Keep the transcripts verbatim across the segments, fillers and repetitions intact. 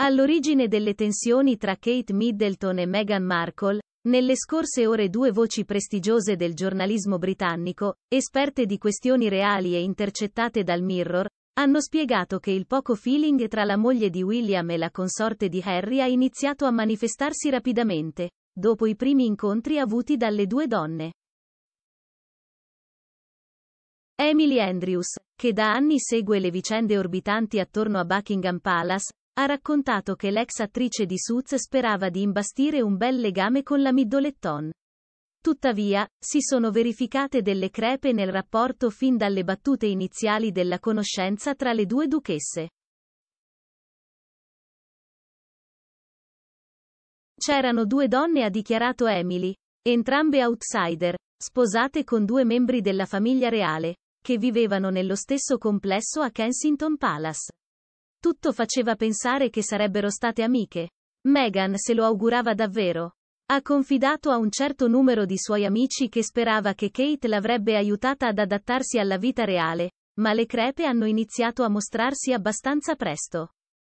All'origine delle tensioni tra Kate Middleton e Meghan Markle, nelle scorse ore due voci prestigiose del giornalismo britannico, esperte di questioni reali e intercettate dal Mirror, hanno spiegato che il poco feeling tra la moglie di William e la consorte di Harry ha iniziato a manifestarsi rapidamente, dopo i primi incontri avuti dalle due donne. Emily Andrews, che da anni segue le vicende orbitanti attorno a Buckingham Palace, ha raccontato che l'ex attrice di Suits sperava di imbastire un bel legame con la Middleton. Tuttavia, si sono verificate delle crepe nel rapporto fin dalle battute iniziali della conoscenza tra le due duchesse. C'erano due donne, ha dichiarato Emily, entrambe outsider, sposate con due membri della famiglia reale, che vivevano nello stesso complesso a Kensington Palace. Tutto faceva pensare che sarebbero state amiche. Meghan se lo augurava davvero. Ha confidato a un certo numero di suoi amici che sperava che Kate l'avrebbe aiutata ad adattarsi alla vita reale, ma le crepe hanno iniziato a mostrarsi abbastanza presto.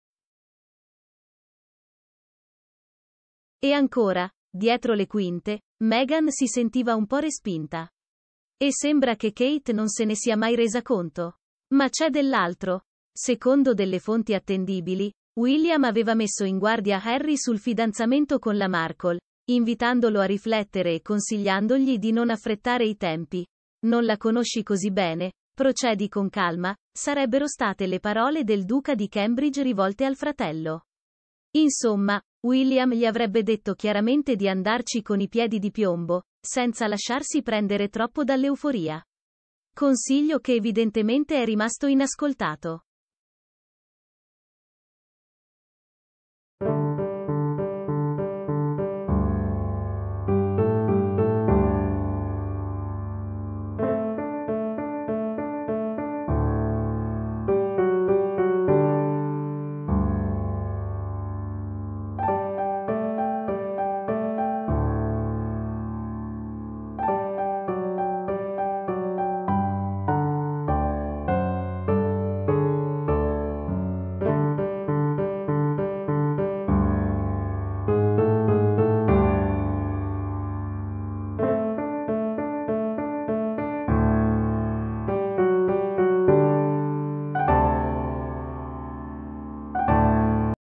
E ancora, dietro le quinte, Meghan si sentiva un po' respinta. E sembra che Kate non se ne sia mai resa conto. Ma c'è dell'altro. Secondo delle fonti attendibili, William aveva messo in guardia Harry sul fidanzamento con la Markle, invitandolo a riflettere e consigliandogli di non affrettare i tempi. Non la conosci così bene, procedi con calma, sarebbero state le parole del duca di Cambridge rivolte al fratello. Insomma, William gli avrebbe detto chiaramente di andarci con i piedi di piombo, senza lasciarsi prendere troppo dall'euforia. Consiglio che evidentemente è rimasto inascoltato.